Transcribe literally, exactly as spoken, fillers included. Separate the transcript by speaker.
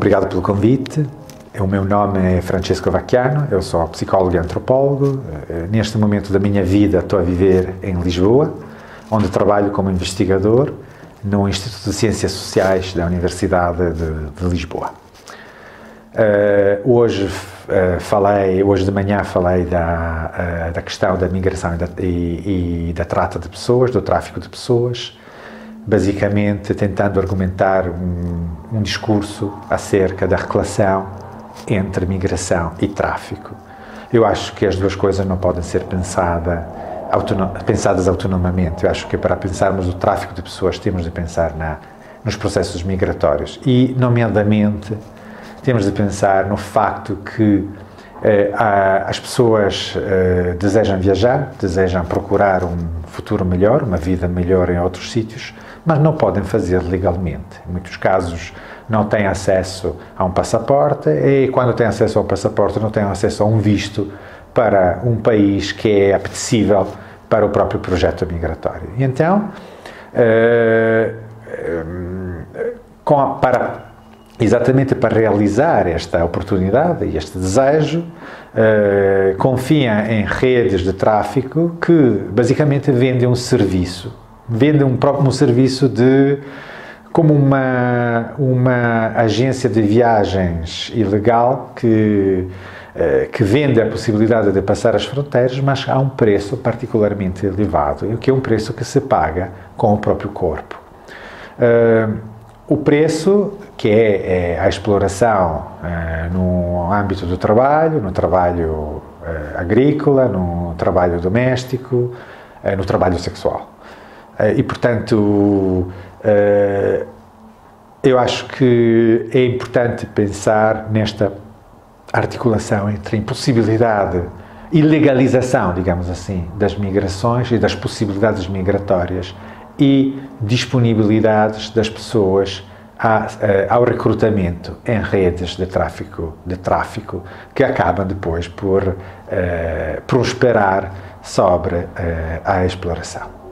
Speaker 1: Obrigado pelo convite. O meu nome é Francesco Vacchiano, eu sou psicólogo e antropólogo. Neste momento da minha vida estou a viver em Lisboa, onde trabalho como investigador no Instituto de Ciências Sociais da Universidade de, de Lisboa. Uh, hoje uh, falei, hoje de manhã falei da, uh, da questão da migração e da, e, e da trata de pessoas, do tráfico de pessoas, basicamente tentando argumentar um, um discurso acerca da relação entre migração e tráfico. Eu acho que as duas coisas não podem ser pensada, autonom, pensadas autonomamente. Eu acho que para pensarmos o tráfico de pessoas temos de pensar na, nos processos migratórios e, nomeadamente, temos de pensar no facto que eh, há, as pessoas eh, desejam viajar, desejam procurar um futuro melhor, uma vida melhor em outros sítios, mas não podem fazer legalmente. Em muitos casos não têm acesso a um passaporte e, quando têm acesso ao passaporte, não têm acesso a um visto para um país que é apetecível para o próprio projeto migratório. E então, eh, com a, para, exatamente para realizar esta oportunidade e este desejo, eh, confia em redes de tráfico que basicamente vendem um serviço, vendem um, um serviço de como uma, uma agência de viagens ilegal que, eh, que vende a possibilidade de passar as fronteiras, mas a um preço particularmente elevado, que é um preço que se paga com o próprio corpo. Eh, o preço, que é, é a exploração eh, no âmbito do trabalho, no trabalho eh, agrícola, no trabalho doméstico, eh, no trabalho sexual. Eh, e, portanto, Uh, eu acho que é importante pensar nesta articulação entre impossibilidade e legalização, digamos assim, das migrações e das possibilidades migratórias e disponibilidades das pessoas a, uh, ao recrutamento em redes de tráfico, de tráfico que acabam depois por uh, prosperar sobre uh, a exploração.